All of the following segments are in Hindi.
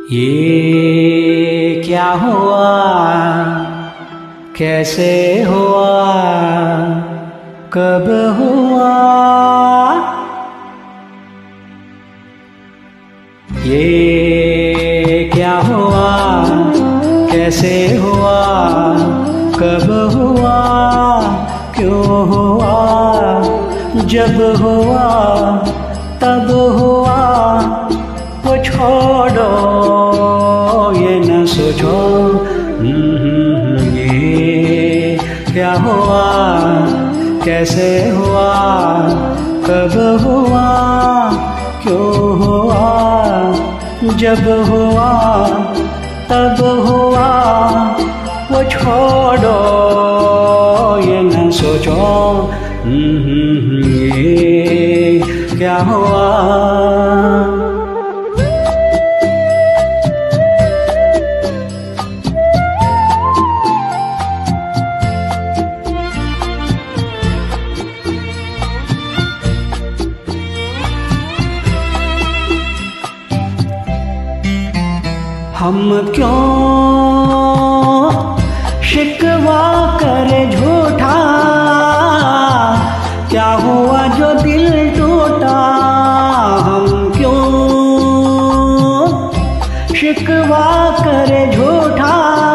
ये क्या हुआ, कैसे हुआ, कब हुआ? ये क्या हुआ, कैसे हुआ, कब हुआ, क्यों हुआ? जब हुआ तब हुआ, वो छोड़ो, ये न सोचो। ये क्या हुआ, कैसे हुआ, कब हुआ, क्यों हुआ? जब हुआ तब हुआ, वो छोड़ो, ये न सोचो। ये क्या हुआ? हम क्यों शिकवा करे झूठा, क्या हुआ जो दिल टूटा? हम क्यों शिकवा करे झूठा,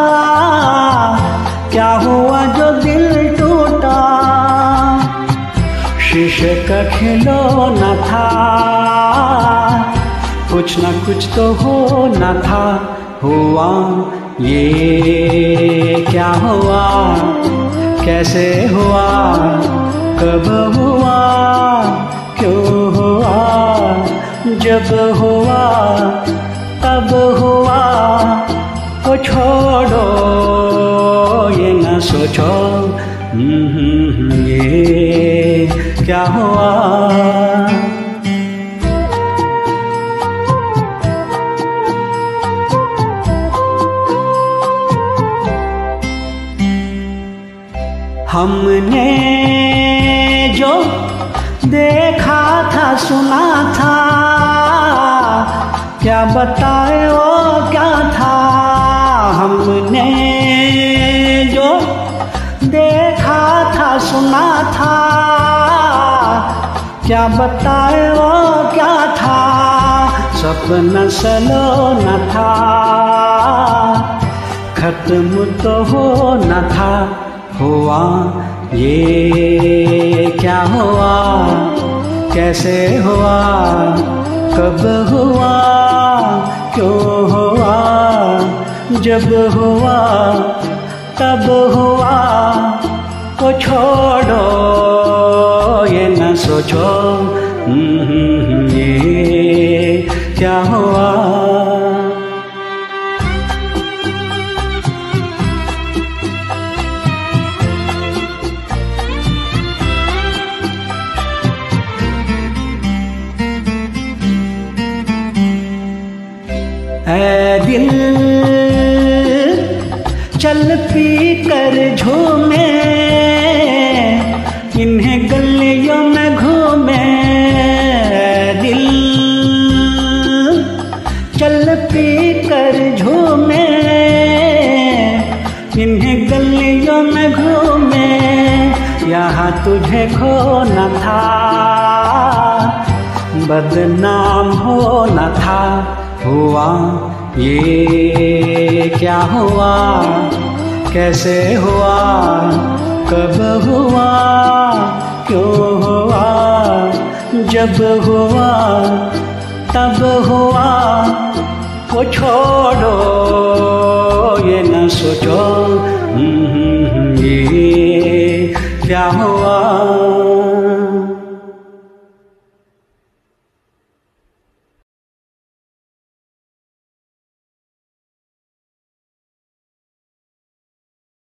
क्या हुआ जो दिल टूटा? शीशे का खिलौना था, कुछ न कुछ तो होना था। हुआ ये क्या हुआ, कैसे हुआ, कब हुआ, क्यों हुआ? जब हुआ तब हुआ, वो छोड़ो, ये न सोचो। ये क्या हुआ? हमने जो देखा था, सुना था, क्या बताए वो क्या था? हमने जो देखा था, सुना था, क्या बताए वो क्या था? सपना सलोना था, खत्म तो होना था। हुआ ये क्या हुआ, कैसे हुआ, कब हुआ, क्यों हुआ? जब हुआ तब हुआ, वो छोड़ो, ये न सोचो। ये क्या हुआ? ऐ दिल चल पी कर झूमे, इन्हें गलियों में घूमे। ऐ दिल चल पी कर झूमे, इन्हें गलियों में घूमे। यहाँ तुझे खोना था, बदनाम होना था। हुआ ये क्या हुआ, कैसे हुआ, कब हुआ, क्यों हुआ? जब हुआ तब हुआ, वो छोड़ो, ये न सोचो।